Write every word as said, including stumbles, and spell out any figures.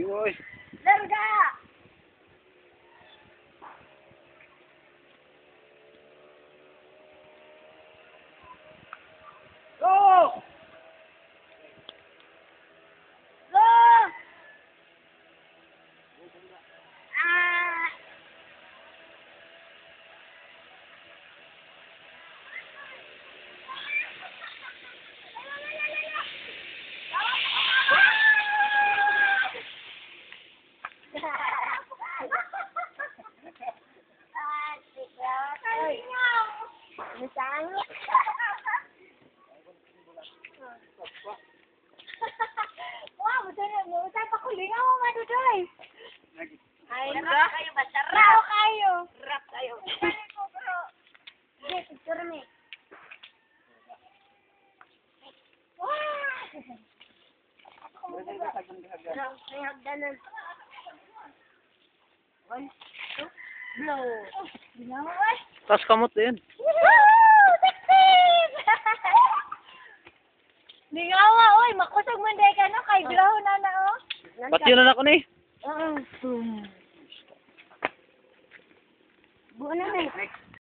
Iwoy. Larga! Go! Go! Ah! Wah, betul ya, mau saya pakulingan mo madudoy. Ay, rap kayo ba? Rap kayo. Rap kayo. Sige, picture me. Wah! May hagdanan. One, two, blow. Ginawa ay. Tas kamot din. Woohoo! Success! Lingawa, oy, makusog man day ka no kay blow na na oh. Ba't yun na ako ni? Oo. Buo na na.